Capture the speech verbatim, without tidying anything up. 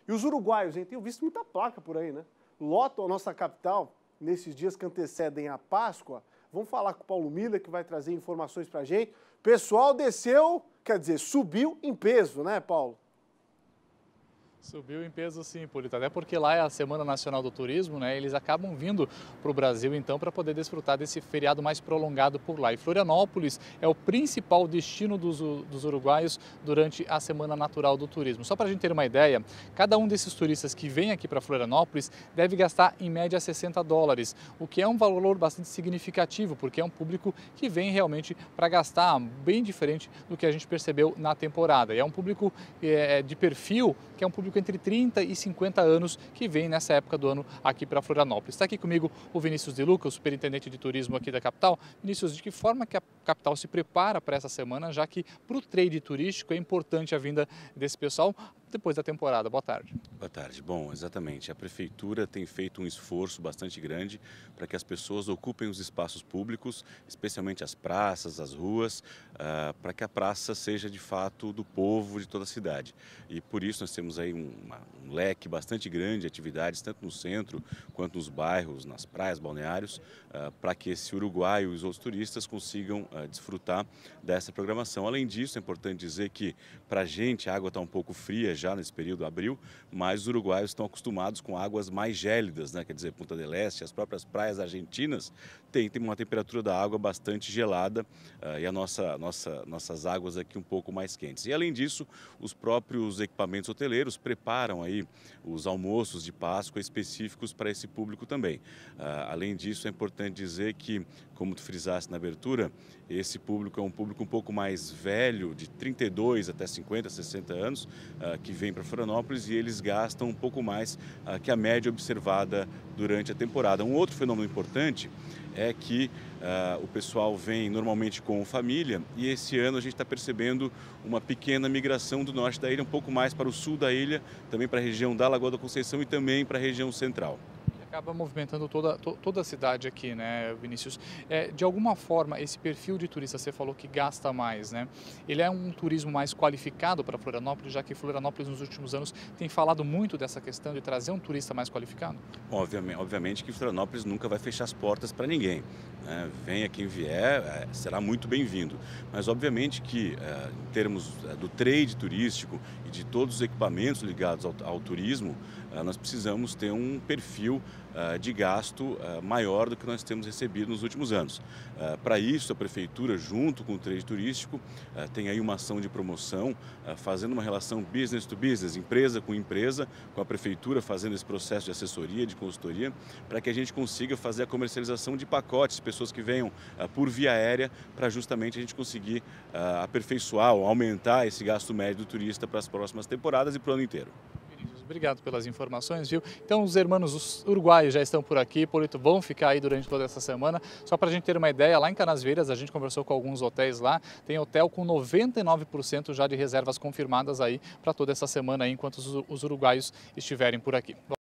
E os uruguaios, hein? Tenho visto muita placa por aí, né? Lotam a nossa capital nesses dias que antecedem a Páscoa. Vamos falar com o Paulo Miller, que vai trazer informações pra gente. O pessoal desceu, quer dizer, subiu em peso, né, Paulo? Subiu em peso sim, Polito, até porque lá é a Semana Nacional do Turismo, né? Eles acabam vindo para o Brasil então para poder desfrutar desse feriado mais prolongado por lá. E Florianópolis é o principal destino dos, dos uruguaios durante a Semana Natural do Turismo. Só para a gente ter uma ideia, cada um desses turistas que vem aqui para Florianópolis deve gastar em média sessenta dólares, o que é um valor bastante significativo, porque é um público que vem realmente para gastar, bem diferente do que a gente percebeu na temporada. E é um público é, de perfil que é um público entre trinta e cinquenta anos que vem nessa época do ano aqui para Florianópolis. Está aqui comigo o Vinícius De Luca, o superintendente de turismo aqui da capital. Vinícius, de que forma que a capital se prepara para essa semana, já que para o trade turístico é importante a vinda desse pessoal depois da temporada? Boa tarde. Boa tarde. Bom, exatamente. A Prefeitura tem feito um esforço bastante grande para que as pessoas ocupem os espaços públicos, especialmente as praças, as ruas, uh, para que a praça seja de fato do povo de toda a cidade. E por isso nós temos aí um, uma, um leque bastante grande de atividades, tanto no centro quanto nos bairros, nas praias, balneários, uh, para que esse uruguaio e os outros turistas consigam uh, desfrutar dessa programação. Além disso, é importante dizer que para a gente a água está um pouco fria já nesse período, abril, mas os uruguaios estão acostumados com águas mais gélidas, né? Quer dizer, Punta del Este, as próprias praias argentinas têm, têm uma temperatura da água bastante gelada uh, e a nossa, nossa, nossas águas aqui um pouco mais quentes. E além disso, os próprios equipamentos hoteleiros preparam aí os almoços de Páscoa específicos para esse público também. Uh, além disso, é importante dizer que, como tu frisaste na abertura, esse público é um público um pouco mais velho, de trinta e dois até cinquenta, sessenta anos, uh, que vem para Florianópolis e eles gastam um pouco mais uh, que a média observada durante a temporada. Um outro fenômeno importante é que uh, o pessoal vem normalmente com família e esse ano a gente está percebendo uma pequena migração do norte da ilha, um pouco mais para o sul da ilha, também para a região da Lagoa da Conceição e também para a região central. Acaba movimentando toda, to, toda a cidade aqui, né, Vinícius? É, de alguma forma, esse perfil de turista, você falou que gasta mais, né? Ele é um turismo mais qualificado para Florianópolis, já que Florianópolis nos últimos anos tem falado muito dessa questão de trazer um turista mais qualificado? Obviamente, obviamente que Florianópolis nunca vai fechar as portas para ninguém, né? Venha quem vier, será muito bem-vindo. Mas obviamente que, em termos do trade turístico e de todos os equipamentos ligados ao, ao turismo, nós precisamos ter um perfil de gasto maior do que nós temos recebido nos últimos anos. Para isso, a Prefeitura, junto com o trade turístico, tem aí uma ação de promoção, fazendo uma relação business to business, empresa com empresa, com a Prefeitura fazendo esse processo de assessoria, de consultoria, para que a gente consiga fazer a comercialização de pacotes, pessoas que venham por via aérea, para justamente a gente conseguir aperfeiçoar ou aumentar esse gasto médio do turista para as próximas temporadas e para o ano inteiro. Obrigado pelas informações, viu? Então os hermanos os uruguaios já estão por aqui, Polito, vão ficar aí durante toda essa semana. Só para a gente ter uma ideia, lá em Canasvieiras a gente conversou com alguns hotéis lá, tem hotel com noventa e nove por cento já de reservas confirmadas aí para toda essa semana aí, enquanto os, os uruguaios estiverem por aqui.